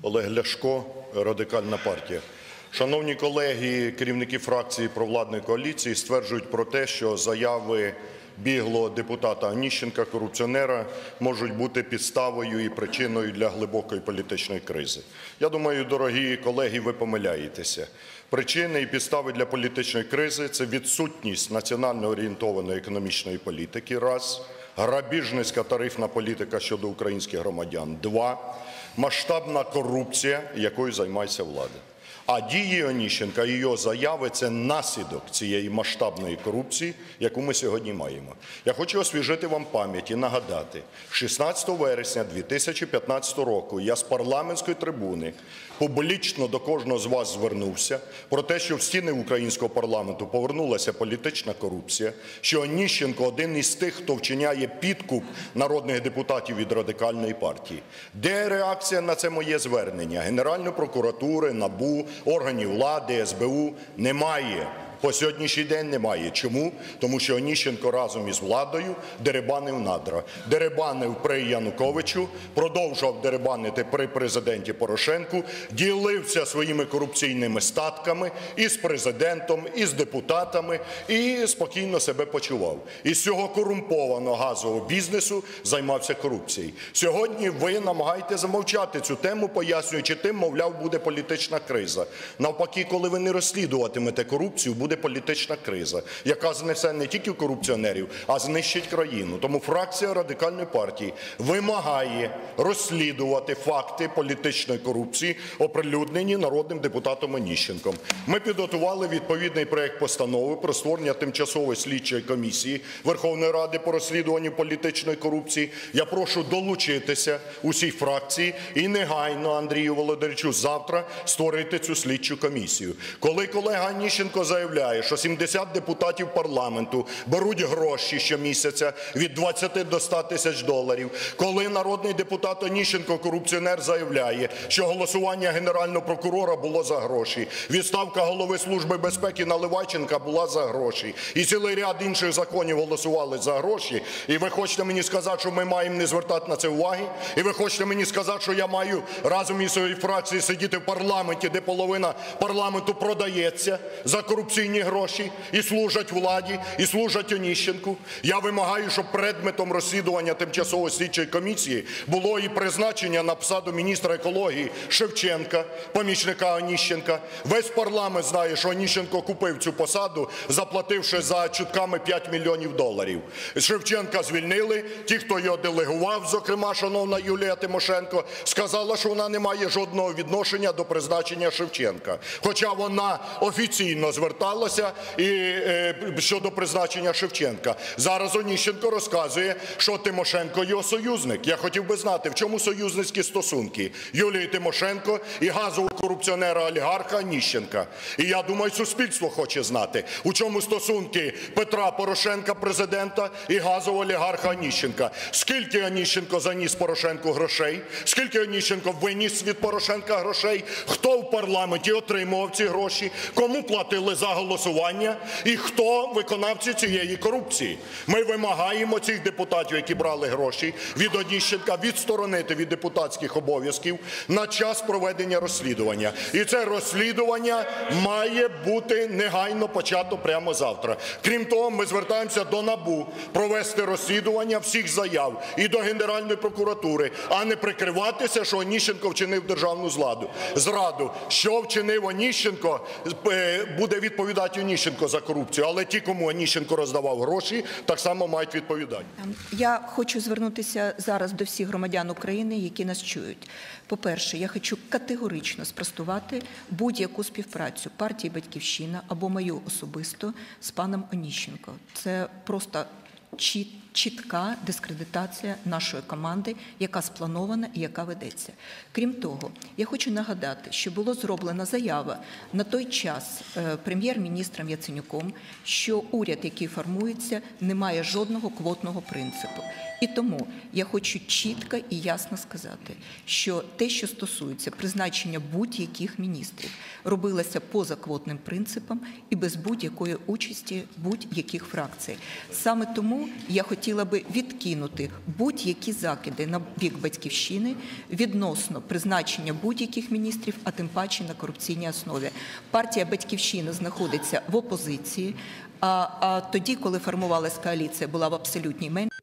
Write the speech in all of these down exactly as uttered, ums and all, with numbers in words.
Олег Ляшко, Радикальна партія. Шановні колеги, керівники фракції провладної коаліції стверджують про те, що заяви біглого депутата Онищенка, корупціонера, можуть бути підставою і причиною для глибокої політичної кризи. Я думаю, дорогі колеги, ви помиляєтеся. Причини і підстави для політичної кризи – це відсутність національно орієнтованої економічної політики – раз, грабіжницька тарифна політика щодо українських громадян – два, масштабна корупція, якою займається влада. А дії Онищенка і його заяви – це наслідок цієї масштабної корупції, яку ми сьогодні маємо. Я хочу освіжити вам пам'ять і нагадати, шістнадцятого вересня дві тисячі п'ятнадцятого року я з парламентської трибуни публічно до кожного з вас звернувся про те, що в стіни українського парламенту повернулася політична корупція, що Онищенко – один із тих, хто вчиняє підкуп народних депутатів від Радикальної партії. Де реакція на це моє звернення? Генеральної прокуратури, НАБУ, органів влади, ес бе у немає. По сьогоднішній день немає. Чому? Тому що Онищенко разом із владою дерибанив надра. Дерибанив при Януковичу, продовжував дерибанити при президенті Порошенку, ділився своїми корупційними статками і з президентом, і з депутатами, і спокійно себе почував. Із цього корумпованого газового бізнесу займався корупцією. Сьогодні ви намагаєте замовчати цю тему, пояснюючи тим, мовляв, буде політична криза. Навпаки, коли ви не розслідуватимете корупцію, буде політична криза, яка знесе не тільки корупціонерів, а знищить країну. Тому фракція Радикальної партії вимагає розслідувати факти політичної корупції, оприлюднені народним депутатом Онищенком. Ми підготували відповідний проект постанови про створення тимчасової слідчої комісії Верховної Ради по розслідуванню політичної корупції. Я прошу долучитися усіх фракцій і негайно Андрію Володимировичу завтра створити цю слідчу комісію. Коли колега Онищенко заявляє, що сімдесят депутатів парламенту беруть гроші щомісяця від двадцяти до ста тисяч доларів, коли народний депутат Онищенко, корупціонер, заявляє, що голосування Генерального прокурора було за гроші, відставка голови Служби безпеки Наливайченка була за гроші, і цілий ряд інших законів голосували за гроші, і ви хочете мені сказати, що ми маємо не звертати на це уваги? І ви хочете мені сказати, що я маю разом із своєю фракцією сидіти в парламенті, де половина парламенту продається за корупційні гроші і служать владі, і служать Онищенку? Я вимагаю, щоб предметом розслідування тимчасової слідчої комісії було і призначення на посаду міністра екології Шевченка, помічника Онищенка. Весь парламент знає, що Онищенко купив цю посаду, заплативши за чутками п'ять мільйонів доларів. Шевченка звільнили. Ті, хто його делегував, зокрема шановна Юлія Тимошенко, сказала, що вона не має жодного відношення до призначення Шевченка. Хоча вона офіційно зверталася і е, щодо призначення Шевченка. Зараз Онищенко розказує, що Тимошенко його союзник. Я хотів би знати, в чому союзницькі стосунки Юлії Тимошенко і газового корупціонера-олігарха Онищенка. І я думаю, суспільство хоче знати, у чому стосунки Петра Порошенка, президента, і газового олігарха Онищенка. Скільки Онищенко заніс Порошенку грошей? Скільки Онищенко виніс від Порошенка грошей? Хто в парламенті отримував ці гроші? Кому платили за голосування? І хто виконавці цієї корупції? Ми вимагаємо цих депутатів, які брали гроші від Онищенка, відсторонити від депутатських обов'язків на час проведення розслідування. І це розслідування має бути негайно почато прямо завтра. Крім того, ми звертаємося до НАБУ провести розслідування всіх заяв і до Генеральної прокуратури, а не прикриватися, що Онищенко вчинив державну зраду. Зраду. Що вчинив Онищенко, буде відповідати Онищенко за корупцію, але ті, кому Онищенко роздавав гроші, так само мають відповідати. Я хочу звернутися зараз до всіх громадян України, які нас чують. По-перше, я хочу категорично спростувати будь-яку співпрацю партії «Батьківщина» або мою особисто з паном Онищенко. Це просто чітка дискредитація нашої команди, яка спланована і яка ведеться. Крім того, я хочу нагадати, що було зроблена заява на той час прем'єр-міністром Яценюком, що уряд, який формується, не має жодного квотного принципу. І тому я хочу чітко і ясно сказати, що те, що стосується призначення будь-яких міністрів, робилося поза квотним принципом і без будь-якої участі будь-яких фракцій. Саме тому я хотіла хотіла би відкинути будь-які закиди на бік «Батьківщини» відносно призначення будь-яких міністрів, а тим паче на корупційній основі. Партія «Батьківщина» знаходиться в опозиції, а, а тоді, коли формувалась коаліція, була в абсолютній меншості.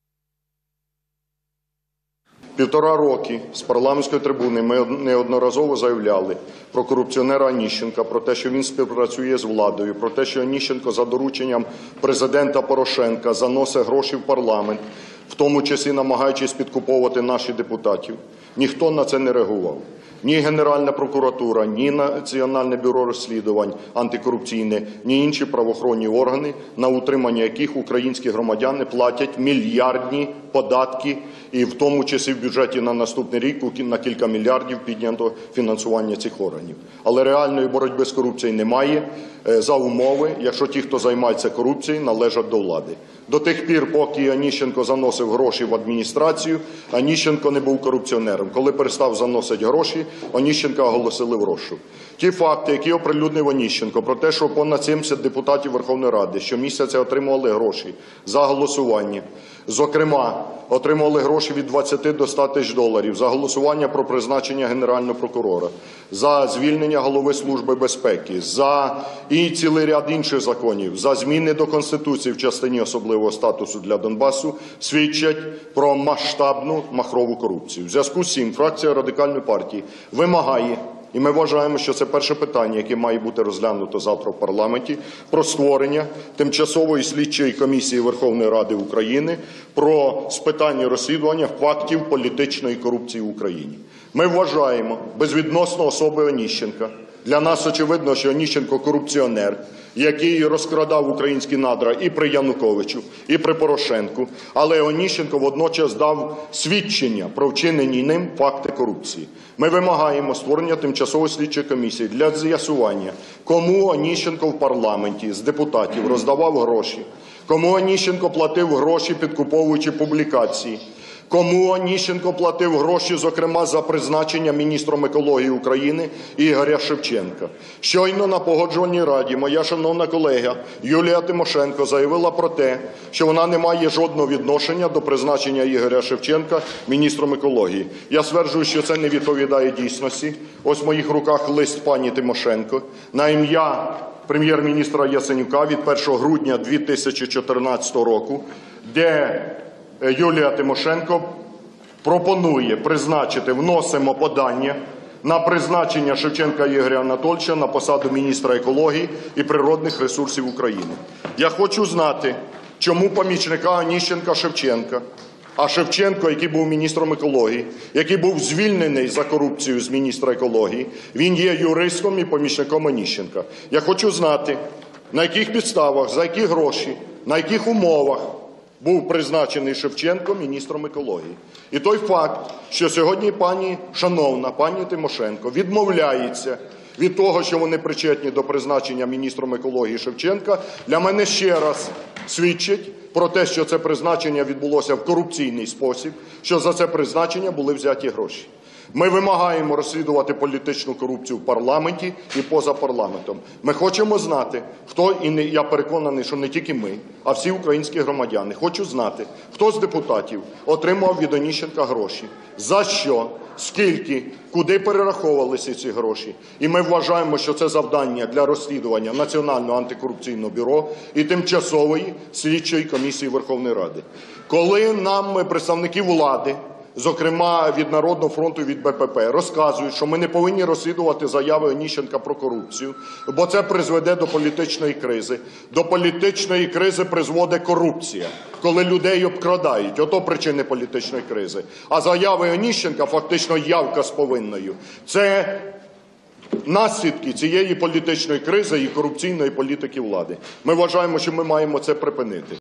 Півтора роки з парламентської трибуни ми неодноразово заявляли про корупціонера Оніщенка, про те, що він співпрацює з владою, про те, що Оніщенко за дорученням президента Порошенка заносить гроші в парламент, в тому числі намагаючись підкуповувати наших депутатів. Ніхто на це не реагував. Ні Генеральна прокуратура, ні Національне бюро розслідувань антикорупційне, ні інші правоохоронні органи, на утримання яких українські громадяни платять мільярдні податки, і в тому числі в бюджеті на наступний рік на кілька мільярдів піднято фінансування цих органів. Але реальної боротьби з корупцією немає за умови, якщо ті, хто займається корупцією, належать до влади. До тих пір, поки Оніщенко заносив гроші в адміністрацію, Оніщенко не був корупціонером. Коли перестав заносити гроші, Оніщенка оголосили в розшук. Ті факти, які оприлюднив Оніщенко, про те, що понад сімдесят депутатів Верховної Ради щомісяця отримували гроші за голосування, зокрема, отримували гроші від двадцяти до ста тисяч доларів за голосування про призначення Генерального прокурора, за звільнення голови Служби безпеки, за і цілий ряд інших законів, за зміни до Конституції в частині особливого статусу для Донбасу, свідчать про масштабну махрову корупцію. В зв'язку з цим фракція Радикальної партії вимагає, і ми вважаємо, що це перше питання, яке має бути розглянуто завтра в парламенті, про створення тимчасової слідчої комісії Верховної Ради України про з питань розслідування фактів політичної корупції в Україні. Ми вважаємо безвідносно особи Оніщенка. Для нас очевидно, що Оніщенко – корупціонер, який розкрадав українські надра і при Януковичу, і при Порошенку. Але Оніщенко водночас дав свідчення про вчинені ним факти корупції. Ми вимагаємо створення тимчасової слідчої комісії для з'ясування, кому Оніщенко в парламенті з депутатів роздавав гроші, кому Оніщенко платив гроші, підкуповуючи публікації, кому Оніщенко платив гроші, зокрема, за призначення міністром екології України Ігоря Шевченка. Щойно на Погоджувальній раді моя шановна колега Юлія Тимошенко заявила про те, що вона не має жодного відношення до призначення Ігоря Шевченка міністром екології. Я стверджую, що це не відповідає дійсності. Ось в моїх руках лист пані Тимошенко на ім'я прем'єр-міністра Яценюка від першого грудня дві тисячі чотирнадцятого року, де Юлія Тимошенко пропонує призначити, вносимо подання на призначення Шевченка Ігоря Анатолійовича на посаду міністра екології і природних ресурсів України. Я хочу знати, чому помічника Оніщенка Шевченка, а Шевченко, який був міністром екології, який був звільнений за корупцію з міністра екології, він є юристом і помічником Оніщенка. Я хочу знати, на яких підставах, за які гроші, на яких умовах був призначений Шевченко міністром екології. І той факт, що сьогодні пані шановна, пані Тимошенко відмовляється від того, що вони причетні до призначення міністром екології Шевченка, для мене ще раз свідчить про те, що це призначення відбулося в корупційний спосіб, що за це призначення були взяті гроші. Ми вимагаємо розслідувати політичну корупцію в парламенті і поза парламентом. Ми хочемо знати, хто, і не, я переконаний, що не тільки ми, а всі українські громадяни, хочу знати, хто з депутатів отримав від Оніщенка гроші, за що, скільки, куди перераховувалися ці гроші. І ми вважаємо, що це завдання для розслідування Національного антикорупційного бюро і тимчасової слідчої комісії Верховної Ради. Коли нам представники влади, зокрема від Народного фронту і від Бе Пе Пе, розказують, що ми не повинні розслідувати заяви Оніщенка про корупцію, бо це призведе до політичної кризи. До політичної кризи призводить корупція, коли людей обкрадають. Ото причини політичної кризи. А заяви Оніщенка, фактично явка з повинною, це наслідки цієї політичної кризи і корупційної політики влади. Ми вважаємо, що ми маємо це припинити.